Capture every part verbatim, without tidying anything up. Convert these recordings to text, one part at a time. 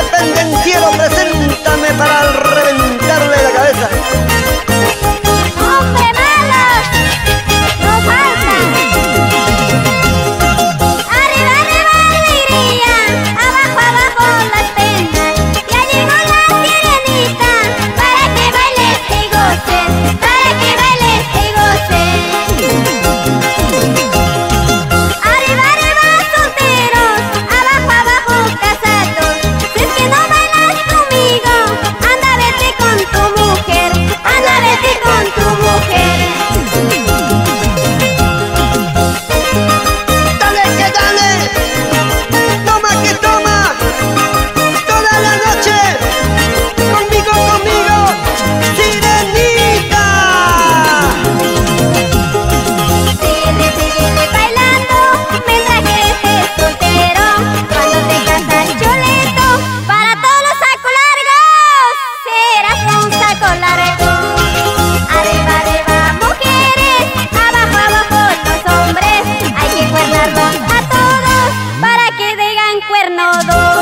pendenciero, preséntame para reventarle la cabeza. ¡Hombre malo! ¡No falta! Arriba, arriba, alegría, abajo, abajo las penas. Ya llegó la sirenita para que bailes y goces, para que bailes y goces. Arriba, arriba, solteros, abajo, abajo, casados. Si es que no bailas conmigo, anda vete con tu mujer, anda vete con tu mujer. Dale que dale, toma que toma, toda la noche, conmigo, conmigo, sirenita. Sigue, sigue bailando mientras que estés soltero. Cuando te casas chuleto, para todos los sacos largos, serás un saco largo. Arriba, arriba, mujeres, abajo, abajo los hombres. Hay que cuernarlos a todos para que digan cuerno dos.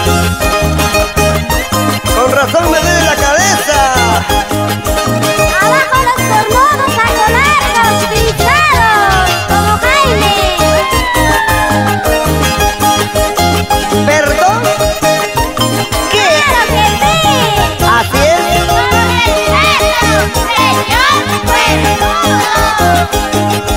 Con razón me duele la cabeza. Abajo los cornudos, saco largos, pisados, como Jaime. ¿Perdón? ¿Qué? ¡Claro que sí! ¿Así es? ¡Con respeto, señor cuernudo!